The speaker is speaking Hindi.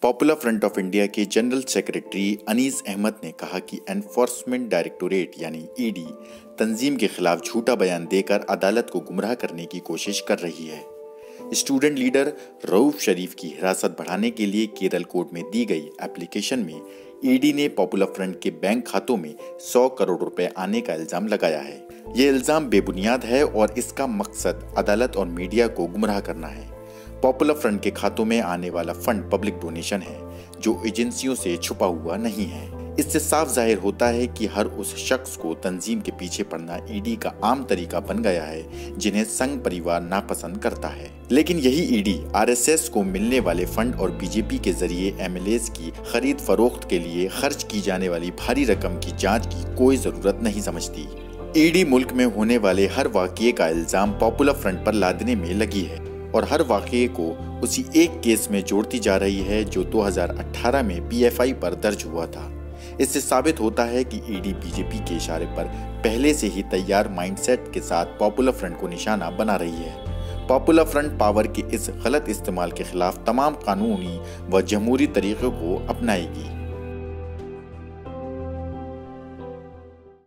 पॉपुलर फ्रंट ऑफ इंडिया के जनरल सेक्रेटरी अनीस अहमद ने कहा कि एनफोर्समेंट डायरेक्टोरेट यानी ईडी तंजीम के खिलाफ झूठा बयान देकर अदालत को गुमराह करने की कोशिश कर रही है। स्टूडेंट लीडर रऊफ शरीफ की हिरासत बढ़ाने के लिए केरल कोर्ट में दी गई एप्लीकेशन में ईडी ने पॉपुलर फ्रंट के बैंक खातों में 100 करोड़ रुपए आने का इल्जाम लगाया है। ये इल्जाम बेबुनियाद है और इसका मकसद अदालत और मीडिया को गुमराह करना है। पॉपुलर फ्रंट के खातों में आने वाला फंड पब्लिक डोनेशन है जो एजेंसियों से छुपा हुआ नहीं है। इससे साफ जाहिर होता है कि हर उस शख्स को तंजीम के पीछे पड़ना ईडी का आम तरीका बन गया है जिन्हें संघ परिवार नापसंद करता है। लेकिन यही ईडी आरएसएस को मिलने वाले फंड और बीजेपी के जरिए एमएलएज की खरीद फरोख्त के लिए खर्च की जाने वाली भारी रकम की जांच की कोई जरूरत नहीं समझती। ईडी मुल्क में होने वाले हर वाकये का इल्जाम पॉपुलर फ्रंट पर लादने में लगी है और हर वाकये को उसी एक केस में जोड़ती जा रही है जो 2018 में पीएफआई पर दर्ज हुआ था। इससे साबित होता है कि ईडी बीजेपी के इशारे पर पहले से ही तैयार माइंडसेट के साथ पॉपुलर फ्रंट को निशाना बना रही है। पॉपुलर फ्रंट पावर के इस गलत इस्तेमाल के खिलाफ तमाम कानूनी व जमहूरी तरीकों को अपनाएगी।